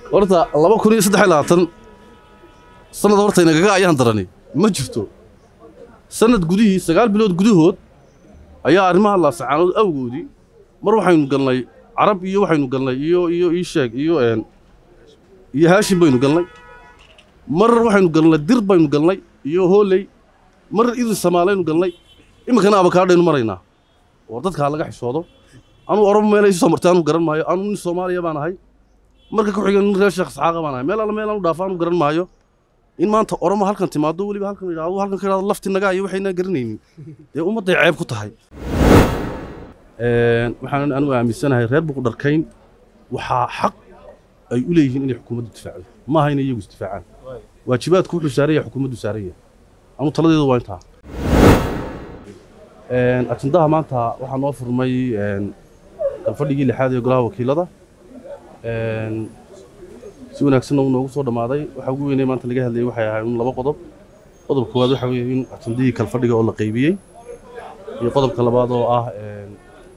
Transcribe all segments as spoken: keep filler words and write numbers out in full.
horta laba kun iyo saddex iyo labaatan sanad horta inaga ayaan darani ma jirto sanad gudihii sagaal bilood gudahood ayaa arrimaha la sacaanood awgoodii mar waxaynu galnay carab iyo waxaynu galnay iyo iyo ii sheeg iyo een iyo haashim baynu galnay mar waxaynu galnay dir baynu galnay iyo hooley mar idin Soomaaliyeenu galnay imikana abakaadheenu maraynaa oo dadka laga xishoodo anu Oromo meelay soo martaan garan maayo anu nin Soomaaliya baan ahay marka ku xigan reer Sheekh Isxaaq baan ahay meel alla meel aanu dhaafaan garan maayo in maanta Oromo halkan timaado waliba halkan yiraahdo halkan ka yiraahdo lafti naga iyo waxayna garanaynin ee ummaday ceeb ku tahay een waxaan anu aaminsanahay reer buq dharkayn waxa xaq ay u leeyihiin in xukuumaddu difaacdo ma hayna iyagu isdifaacaan waajibaadku wuxuu saaraya xukuumaddu saaraya anu taladeedu waa inta een atindaha maanta waxa noo furmay een fadhigii lixaad ee golaha wakiilada een si wanaagsan uu noogu soo dhamaaday waxa ugu weynay maanta laga hadlayay waxay ahaayeen laba qodob qodob koowaad waxa weeye in atindihii kal fadhiga oo la qaybiyay iyo qodobka labaad oo ah een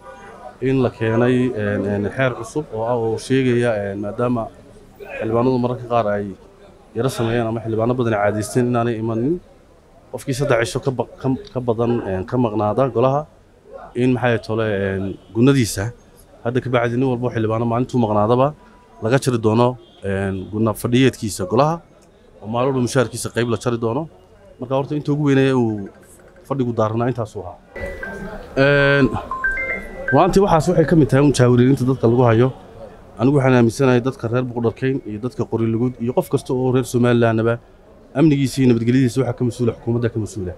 in la keenay een xeer cusub oo ah oo sheegaya een maadaama xildhibaanadu mararka qaar ay yara sameeyaan ama xildhibaano badan caadiysteen inaanay imanin qofkii saddex cisho ka ka badan ka maqnaada golaha in maxay tole een gunadiisa hadda ka bacdi nin walba xildhibaano maalintuu maqnaadaba laga jari doono een guna fadhiyeedkiisa golaha oo maalmo mushaarkiisa qayb la jari doono marka horta inta ugu weynay uu fadhigu daarnaa intaas uu ahaa een waanti waxaas waxay ka mid tahay un jaawiriinta dadka lagu hayo anigu waxaan aaminsanahay dadka reer buq dharkayn iyo dadka qori lugud iyo qof kasta oo reer Soomaalilandaba amnigiisa iyo nabadgelyadiisa waxa ka mas'uul xukuumadda ka mas'uula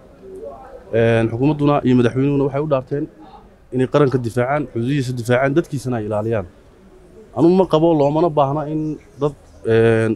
een xukuumadduna iyo madaxweynuhuna waxay u dhaarteen inay qaranka difaacaan xuduudiisa difaacaan dadkiisana ay ilaaliyaan anu ma qabo loomana baahna in dad een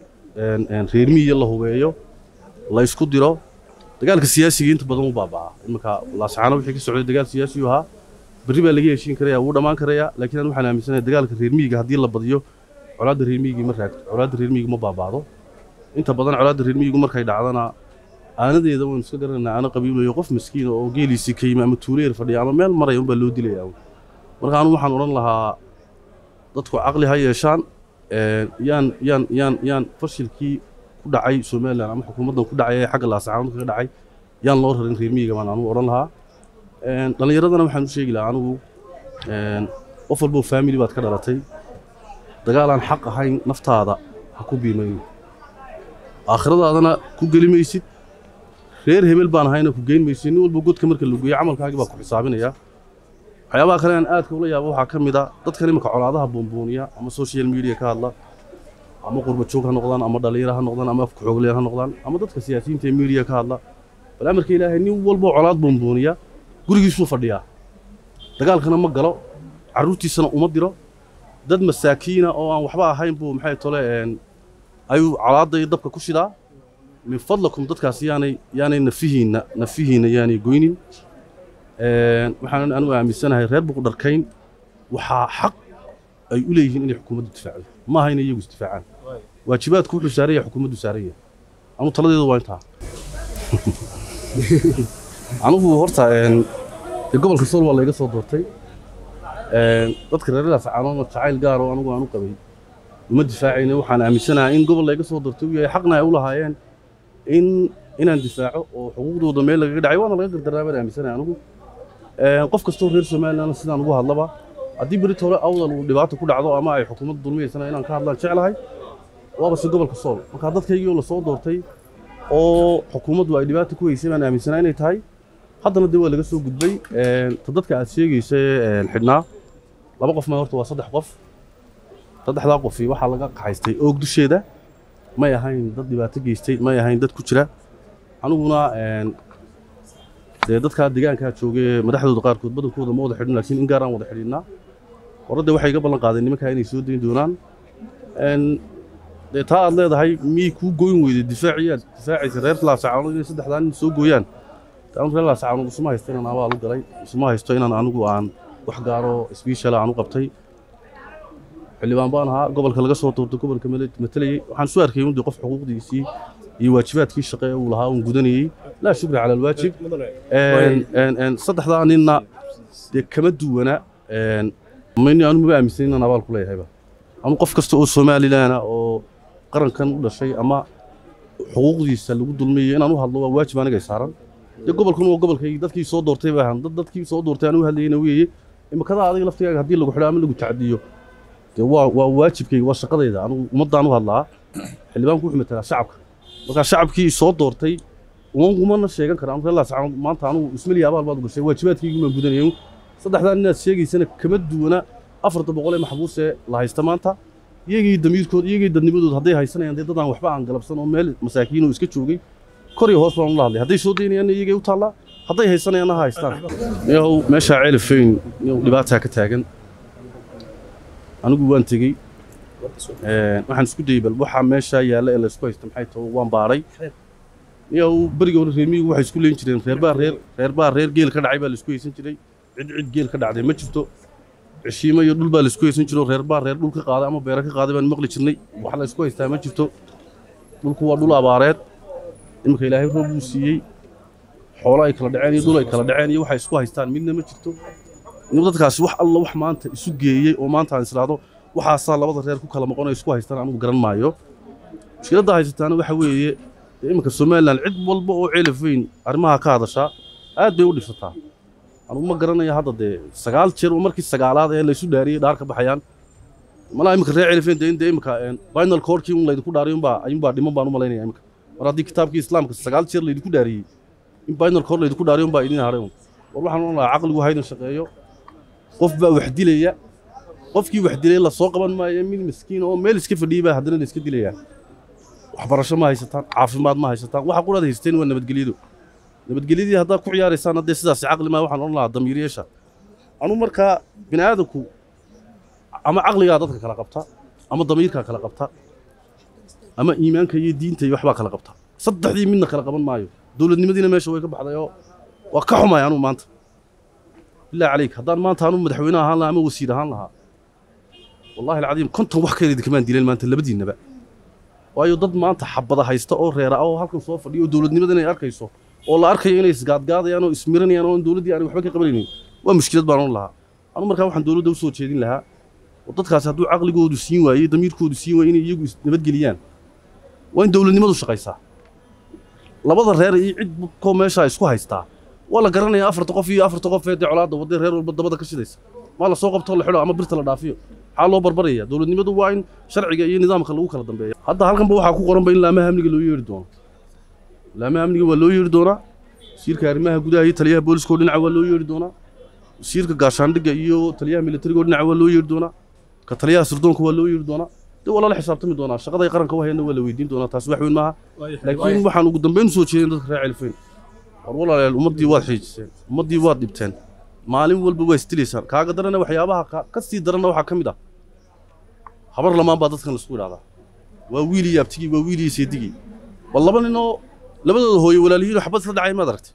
een reer miyiga la hubeeyo la isku diro dagaalka siyaasiga inta badan u baabaa imka la sacaano wixii ka socday dagaal siyaasi ah bari baa laga heshiin karayaa wuu dhamaan karayaa laakiin anu waxaan aaminsanahay dagaalka reer miyiga hadii la badiyo colaadda reer miyiga ma raagto colaadda reer miyiga ma baabaado inta badan colaadda reer miyiga markay dhacdana aanadeeda waan iska garanaa ana qabiilayo qof miskiin oo geeliisi ka yimid ama tuuleer fadhiya ama meel maray un baa loo dilayaa marka anu waxaan oran lahaa dadku aqli ha yeeshaan ee yaan yaan yaan yaan fashilkii ku dhacay Soomaaliland ama xukuumaddan ku dhacay xagga la saacado ka dhacay yaan loo rarin reer miyiga baan anu oran lahaa een dhalinyaradana waxaan u sheegi lahaa anigu een qof walba family baad ka dhalatay dagaal aan xaq ahayn naftaada ha ku biimayn aakhiradaadana ku gelimaysid reer hebel baan ahayna ku geyn maysid nin walba godka marka lagu geeyo amalkaaga baa ku xisaabinaya waxyaabaha kale aan aad uga yaabo waxa kamid ah dadka imika colaadaha boonbooniya ama social media ka hadla ama qurba joog ha noqdaan ama dhalinyaro ha noqdaan ama afka xoogleeyaha ha noqdaan ama dadka siyaasiyiinta ee media ka hadla bal amarka Ilaahay nin walba colaad boonbooniya gurigiisu fadhiya dagaalkana ma galo caruurtiisana uma diro dad masaakiina oo aan waxba ahayn buu maxay tole een ayu colaada iyo dabka ku shidaa min fadlakum dadkaas yaanay yaanay nafihiina nafihiina yaanay goynin een waxaan anu aaminsanahay reer buq dharkayn waxa xaq ay u leeyihiin in xukuumaddu difaacdo ma hayna iyagu isdifaacaan waajibaadku wuxuu saaraya xukuumaddu saaraya anu taladeedu waa inta anigu horta een gobolka Sool waa laga soo doortay een dadka reer Laascaanood jacayl gaar oo anigu aanu qabay uma difaacayna waxaan aaminsanahay in gobol laga soo doortay uu yahay xaqna ay u lahaayeen in inaan difaaco oo xuquuqdooda meel laga dhacay waana laga gardaraaban aaminsanahay anigu een qof kastoo reer Soomaaliland sidaan ugu hadlaba hadii berito hore awdal uu dhibaato ku dhacdo ama ay xukuumaddu dulmiyaysan inaan ka hadlaan jecelahay waaba si gobolka Sool marka dadkayga la soo doortay oo xukuumaddu ay dhibaato ku haysay baan aaminsanahay inay tahay haddana dib waa laga soo gudbay een dadka aad sheegaysay een xidhnaa laba qof ma horta waa saddex qof saddexda qof waxa laga qaxaystay oog dusheeda ma yahayn dad dhibaato geystay ma yahayn dad ku jira aniguna een de dadka deegaanka joogay madaxdooda qaarkood badankooda ma wada xidhin laakiin in gaar aan wada xidhinaa warada waxay iga ballan qaadeen nimanka inay soo deyn doonaan een de taa aad leedahay mii ku gooyn weyday difaaciyaad difaaciisa reer Laascaanood inay saddexdan soo gooyaan taan reer Laascaanood usma haysto inaan abaal u galay usma haysto inaan anigu aan wax gaaro special aan u qabtay xildhibaan baan ahaa gobolka laga soo doortay gobolka matalayay waxaan soo arkay in qof xuquuqdiisii iyo waajibaadkii shaqo uu lahaa uu gudanayay la shukri ala alwaajib een een saddexda ninna de kama duwana een ma aanu ma aaminsan inaan abaal ku leeyahay أنا قف كستو الصومالي لنا أو قرن كان ولا شيء أما حقوقي سلوك دلمية أنا نوه الله واجب أنا جاي صارن قبل كانوا قبل كي dadkii soo doortay baa han dadkii soo doortay anu hadlayna weeye ima kada adiga laftiga hadii lagu xidhaamo lagu tacadiyo waa waa waajibkayga waa shaqadayda anu umadaan u hadlaa xildhibaanku wuxuu matalaa shacabka marka shacabkii soo doortay uma sheegan karaan Allah subhanahu maanta anu ismaliya abaal baad gashay waajibaadkaygu ma gudanayo saddexdan inaad sheegaysana kama duwana afar boqol ee maxbuus ee la haysta maanta iyagii damiirkood iyagii dadnimadooda haday haysanayaan dadaan waxba aan galabsan oo meel masaakiin oo iska joogay كوري هوس بان الله هذي شو ديني أنا يجي وطلع هذي هي سنة أنا هاي استان ياهو ماشى عيل فين ياهو لبعتها كتاجن أنا جوان تجي ما حنسكت يبل وح ماشى يلا إلا سكويس تمحيته وان باري ياهو برجع ريمي وح سكول ينشرين خير بار خير خير بار خير جيل كذا عيب السكويس ينشري عد عد جيل كذا عدي ما شفته عشرين ما يدل بالسكويس ينشروا خير بار خير دول كقاعدة أما بيرك قاعدة بين مغلي شني وحلا سكويس تام ما شفته دول كوا دول عبارات إمك إلهي رب وسيء حولا يكلا دعاني دولا يكلا دعاني وحي سكوا هيستان منا ما جرتو نبضت كاس وح الله وح ما أنت يسوقي وما أنت عن سلاده وح صار لبضت غير كوكلا مقونا يسكوا هيستان عنو قرن مايو مشكلة ده هيستان وحوي إمك السومال العد والبو عيل فين أرماها كادشة عاد بيودي فتاة أنا ما قرنا يا هذا ده سجال تشير ومركز سجالات اللي يسود داري دارك بحيان ملا إمك الرعيل فين ده إنت إمك باين الكورتي ولا يدخل داريهم با أيم با ديما بانو ملايني إمك ورادي كتاب الإسلام كسجال تشير اللي يدخل داري إن باين الكور اللي يدخل داريهم با إني هاريهم والله حنا الله عقل وهاي الشقيو قف بقى وحدي ليا قف كي وحدي ليا السوق قبل ما يمين مسكين أو ميل سكيف اللي بقى هذول نسكت ليا وحبرش ما هيستان عافماد ما هيستان وحقول هذا هيستين ولا بتقليدو بتقليدي هذا كعيار إنسان هذا سداس عقل ما وحنا الله ضمير يشا أنا مركا بنادكو أما عقلي قاعدتك كلا قبتها أما ضميرك كلا قبتها أما إيمانك هي دينتي وحبا كلا قبتها صدق دي منك كلا قبل مايو دول المدينة ماشي ويك بحدا وكحما يعني ما أنت بالله عليك هذا ما أنت هانو مدحوينها هلا أما وسيلة هلا والله العظيم كنت وحكي لي كمان دليل ما أنت اللي بدينا بقى waayo dad maanta xabada haysta oo reera oo halkan soo fadhiyo dawladnimadan ay arkayso oo la arkayo inay isgaad gaadayaan oo ismiranayaan oo dawladii aan waxba ka qabanaynin waa mushkilad baan lahaa anu markaa waxaan dawladda u soo jeedin lahaa oo dadkaas hadduu aqligoodu siin waayay damiirkoodu siin waayay inay iyagu nabadgeliyaan waa in dawladnimadu shaqaysaa labada reer iyo cid ko meesha isku haystaa wala garanaya afarta qof iyo afarta qof ee colaada waday reer walba dabada ka shidaysa ma la soo qabto la xiro ama birta la dhaafiyo حالو بربرية دولة نمدو واين شرعي أي نظام خلوه كلا دنبيه هذا هالكم بوحة كو قرن بين لا ما همني لو يردون لا ما همني ولا يردونا سير كارمها جودا هي تليها بوليس كودين عوال لو يردونا سير كقاشان دقة إيو تليها ميلتري كودين عوال لو يردونا كتليها سردون كوال لو يردونا ده والله الحساب تمي دونا شقة يقرن كوه هنا ولا ويدين دونا تسبح وين معها لكن وحنا قدام بين سوتشين ذكر عالفين والله الأمة دي واحد حيج الأمة دي واحد بتين maalin walba way istilaysan kaaga darana waxyaabaha ka sii darana waxa kamid ah habar lamaan baa dadkan la isku yiraahdaa waa wiili yaabtigi waa wiili seedigi wallaba nino labadooda hooyo walaalihiin xabad saddex ay ma daragtay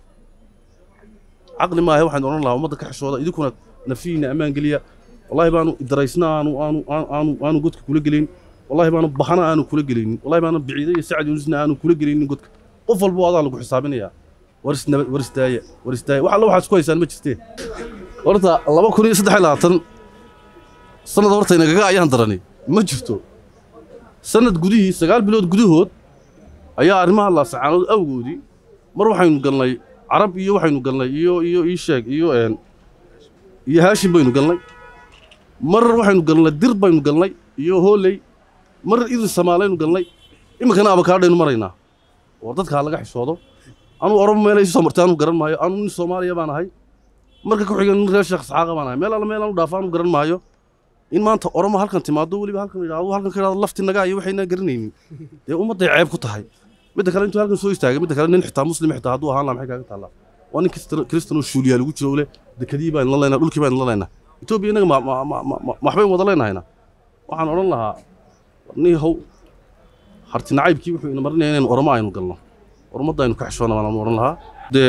aqli ma ahay waxaan oran lahaa umada ka xishooda idinku nafiina amaan galiya wallahi baanu idraysnaa aanu aanu aanu aanu godka kula gelin wallahi baanu bahana aanu kula gelin wallahi baanu biciiday sacad yunusna aanu kula gelin godka qof walba wada lagu xisaabinaya ورثنا ورثتاية ورثتاية وحلا واحد كويس أنا ما شفتيه ورثة الله ما كوني صدق حلا تن سنة ورثة إنك جاي يهندرني ما شفته سنة جودي سجال بلود جودي هود أيا أرمى الله سبحانه أو جودي مرة حين قال لي عرب يو حين قال لي يو يو يشاق يو إن يهاشم بينو قال لي مرة حين قال لي درب بينو قال لي يو هو لي مرة إذا السمالين قال لي إما كان أبو كاردين مرينا ورثت خالق حشوده أنا أروم ميل يسوع مرتان وقرن مايو أنا من الصومالية بنا هاي مركز كحيل من غير شخص عاقة بنا هاي ميل الله ميل أنا دافعان وقرن مايو إن ما أنت أروم هالكن تمادو ولي بهالكن يراو هالكن كذا لفت النجاة وحين قرنين يا أمة ضيعيب كتهاي متى كلام أنتوا هالكن سوي استاجي متى كلام نحتاج مسلم يحتاج هذا هلا محكي كذا الله وأنا كريستيانو كريستيانو شوليا لو قلت له ده كذيبة إن الله ينا قول كذا إن الله ينا يتوب ينا ما ما ما ما ما حبين وضلنا هنا وعن أورن لها ني هو حرت نعيب كيف إن مرنا هنا أورماين وقلنا ورمضة إنه كحشونا ما نمر لها ده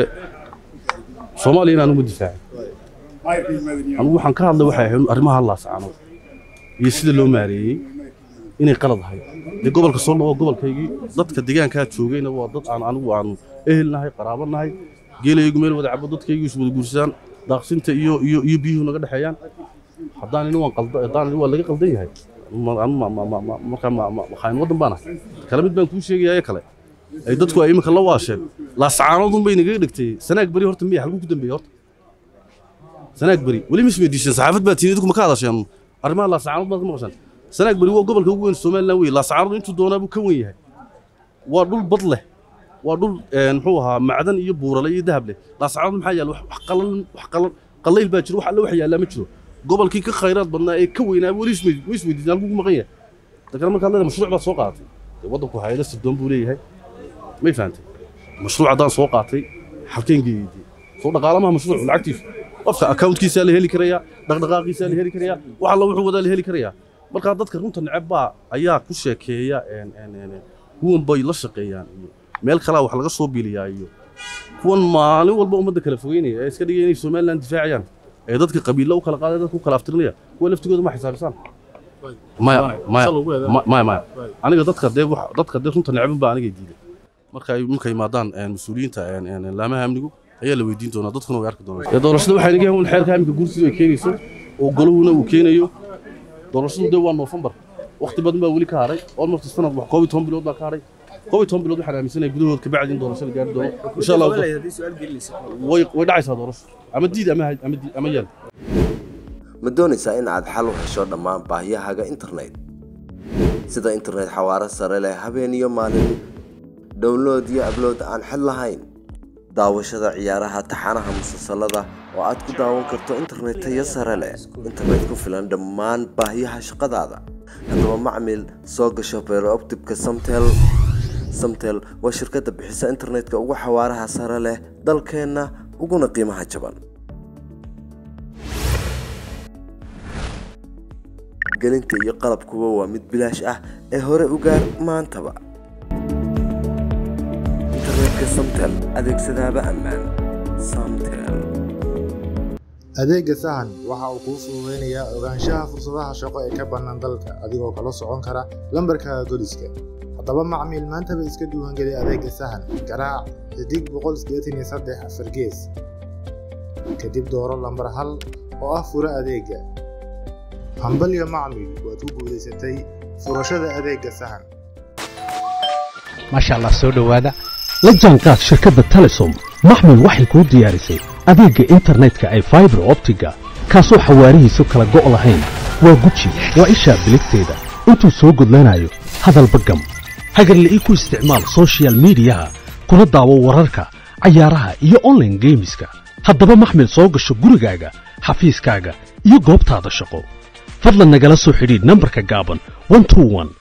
صومالي أنا مدفع أنا وحن كان الله وحي أرمها الله سبحانه يسيد له ماري إني قلض هاي ده قبل كسرنا هو قبل كيجي ضد كدجان كات شوقين هو ضد عن عن وعن أهلنا هاي قرابنا هاي جيل يجمل وده عبد ضد كيجي يسود جورسان داقسين تيو يو يبيه ونقدر حيان حضان إنه قلض حضان إنه ولا قلضي هاي ما ما ما ما ما ما ما خاين ودن بانا كلام بان كو sheegaya kale ay dadku ay imika la waasheen la sacaanadun bay naga dhigtay sanaag bari horta miya halku ku dambeeyay horta sanaag bari wali mis meedishan saxaafad baa tiinid kuma ka hadasheen arrimaha la sacaanad baad ma qashan sanaag bari waa gobolka ugu weyn Soomaaliland way la sacaanadu intuu doonaa buu ka weyn yahay waa dhul bad leh waa dhul muxuu ahaa macdan iyo buurale iyo dahab leh la sacaanadu maxaa yaal wax qalan wax qalan qallayl baa jiro wax alla wax yaala ma jiro gobolkii ka khayraad badnaa ee ka weynaa wali is meedishan halku ku maqan yahay dadka marka la mashruuc baa soo qaatay waddanku hay'ad sidon buu leeyahay ما فهمتي مشروع دان سو قاتay halkeen geeyay soo dhaqaalamaha mashruuc lacagtiis qofka account kiisa la heli karaya dhaqdhaqaaqiisa la heli karaya waxa la wuxuu wada la heli karaya marka dadka runta nacabba ayaa ku sheekeeya een een kuwan bay la shaqeeyaan meel kala wax laga soo biliyaa iyo kuwan maalin walba umada kala fogeynaya ee iska dhigay inay Soomaaliland difaaciyaan ee dadka qabiilo u kala qaaday dadku kala aftirnaya kuwa laftigooda ma xisaabsan ma ma ma ma aniga dadka dadka runta nacabba aniga diiday marka ay markay maadaan mas'uuliyiinta laamaha amnigu ayaa la weydiin doonaa dadkuna way arki doonaan ee doorashada waxay naga helaan xeerka amniga guursiga ay keenayso oo goluhuna uu keenayo doorashadu waa November waqti badan baa wali ka haray almost sanad wax koob iyo toban bilood baa ka haray koob iyo toban bilood waxaan aaminsanay gudahood ka bacdin doorashada gaar doono insha Allah way way dhacaysaa doorasho ama diid ama ama ama yeel ma doonaysaa in aad xal u hesho dhammaan baahiyahaaga internet sida internet xawaare sare leh habeen iyo maalin download iyo upload aan xal lahayn daawashada ciyaaraha taxanaha musalsalada oo aad ku daawan karto internet tayo sare leh internet ku filan dhammaan baahiyaha shaqadaada hadaba macmiil soo gasho Fiber Optic Samtel Samtel waa shirkadda bixisa internetka ugu xawaaraha sare leh dalkeena uguna qiimaha jaban gelinta iyo qalabkuba waa mid bilaash ah ee hore u gaar maantaba Samtel adeegsadaba ammaan Samtel adeega sahan waxa uu kuu fududeynayaa ogaanshaha fursadaha shaqo ee ka bannaan dalka adigoo kala socon kara lambarka goliska haddaba macmiil maanta ba iska duwan gali adeega sahan garaac xidig boqol sideetan iyo saddex afar gees kadib dooro lambar hal oo ah fura adeega hambalyo macmiil waad ku guuleysatay furashada adeega sahan masha Allah soo dhawaada la jaanqaad shirkadda Telesom maxmil waxay ku diyaarisay adeega internetka ay Fiber Optic kaasoo xawaarihiisu kala go' lahayn waa guji waa isha biligteeda intuu soo gudlanayo hadalba gam hagarle ku isticmaal social media kuna daawo wararka ciyaaraha iyo online gameska haddaba maxmil soo gasho gurigaaga xafiiskaaga iyo goobtaada shaqo fadlan nagala soo xidhiidh nambarka gaaban one two one